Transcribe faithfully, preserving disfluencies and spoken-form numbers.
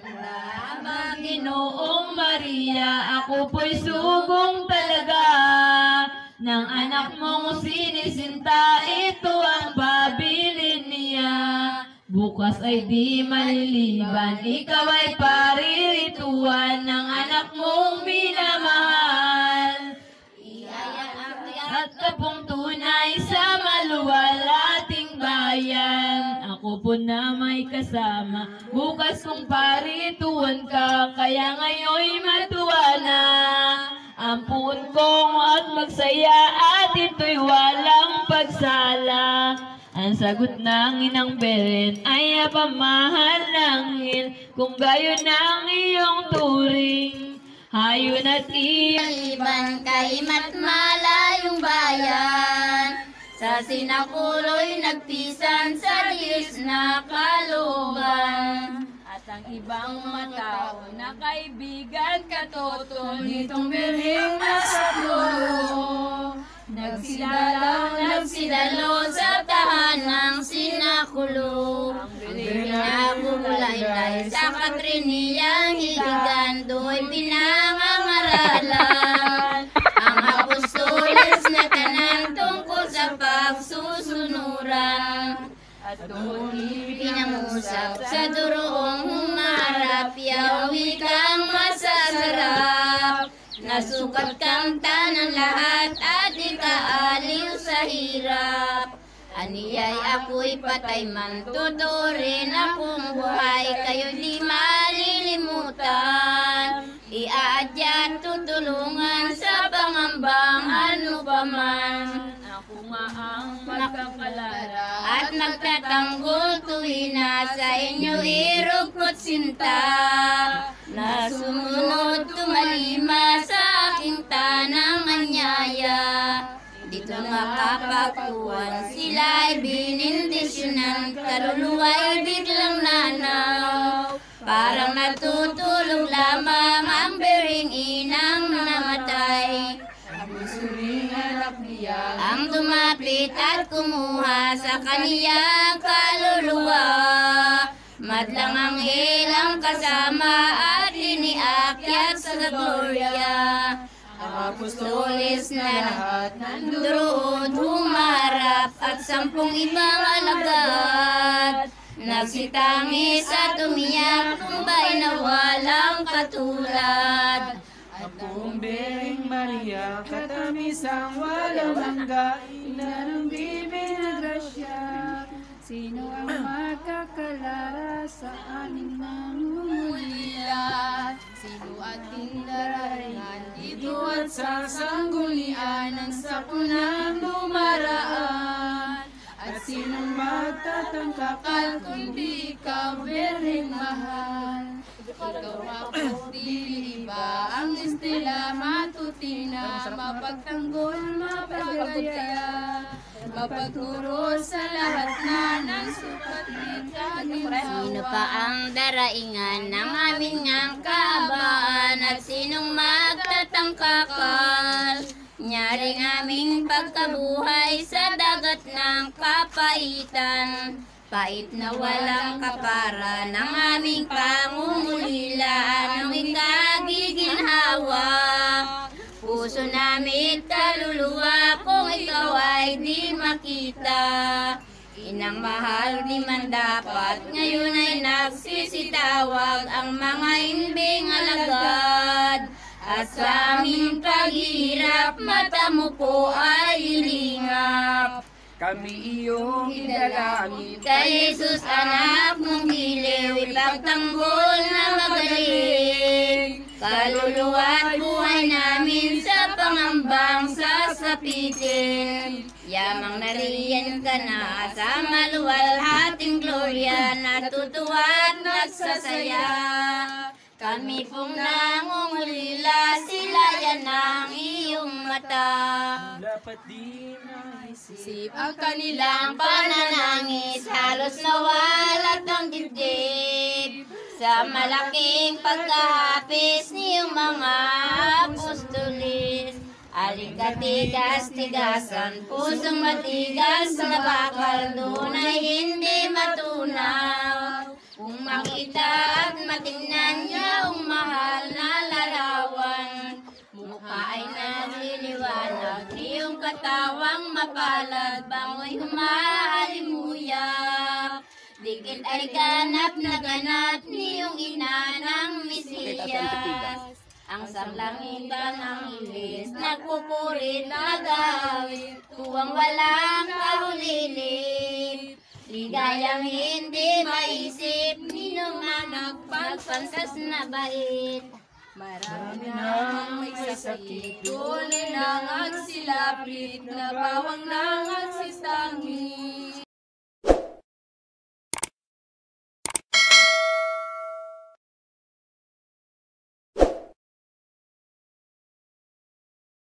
Salamat, Ginoong Maria, ako po'y sugong talaga ng anak mong sinisinta, ito ang pabilin niya. Bukas ay di maliliban, ikaw ay parirituan ng anak mong minamahal. At kapong tunay sa maluwal ating bayan, ako po na may kasama. Bukas kung parituan ka, kaya ngayon'y matuwa na. Ampun kong at magsaya at ito'y walang pagsala. Ang sagot ng inang Belen ay apamahal ng hil, kung gayon ang iyong turing. Hayon at iyong Iban kay mat malayong bayan, sa sinakuloy nagpisan sa Diyos na kalooban. at ang ibang matao na kaibigan katoton nitong birheng nasa dulo. Nagsidalaw, nagsidalo sa tahanang sinakulo. Pinagugulay-lay sa katriniyang higigan, do'y pinangangaralan. Ang apostoles na tanan tungkol sa pagsusunuran. At doon Pinamusap sa duroong humarap, yaw wikang masasarap. Nasukat kang tanan lahat at di kaaliw sa hirap. Aniyay ako'y patay man, tuturin akong buhay, kayo di malilimutan. Iaadya tutulungan sa pangambang ano pa man. ako nga ang magkakalara At nagtatanggol tuwin na sa inyo irugkot sinta. Na sumunod tumalima sa aking tanang anyaya. Dito nga kapagkuhan sila'y binindisyonan, kaluluwa'y biglang nanaw. Parang natutulog lamang ang bering inang namatay. Ang dumapit at kumuha sa kaniyang kaluluwa. Madlang ang ilang kasama at iniakyat sa gloria. Ang apostoles na lahat nandoon humarap at sampung ibang alagad. Nagsitangis at umiyak, tumbay na walang katulad. Akong Bering Maria, katamisang walang hangga, ina ng bibig na grasya. Sino ang magkakalara sa aning nangungulila? Sino ating dararingan dito at sa sanggunian ng sapunang dumaraan? At sinong magtatangkakal kundi ikaw, Bereng mahal? Ikaw ako, di iba ang istila matutina, mapagtanggol, mapagaya, mapagturo sa lahat na ng sukat ni Kaginawa. Sino pa ang daraingan ng aming ngang kaabaan at sinong magtatangkakal? Nyaring aming pagkabuhay sa dagat ng kapaitan. Pait na walang kapara ng aming pangungulila, ng ikagiginhawa. Puso namin kaluluwa kung ikaw ay di makita. Inang mahal di man dapat, ngayon ay nagsisitawag ang mga inbing alagad. At sa aming paghihirap, mata mo po ay ilingap. Kami iyong idalangin, Kay Jesus anak mong giliw, ipagtanggol na magaling. Kaluluwa at buhay namin sa pangambang sasapitin. Yamang nariyan ka na sa maluwalhating gloria, natutuwa at nagsasaya. Kami pong nangungulila, sila yan ang iyong mata. dapat di naisip. Sip Ang kanilang pananangis, halos nawalat ng dibdib. Sa malaking pagkahapis niyong mga apostolis. Alikatigas-tigasan, pusong matigas na bakal, doon ay hindi matunaw. Kung makita at matingnan katawang mapalad, bango'y humahalimuyak. Dikit ay ganap na ganap niyong ina ng Mesiyas. Ang sarlangitan ng ilis, nagpupuri na gawin, tuwang walang kahulilip. Ligayang hindi maisip, ninuman nagpagpansas na bait. Marami nang may sakit, tunay nang agsilapit, na bawang nang agsistangi.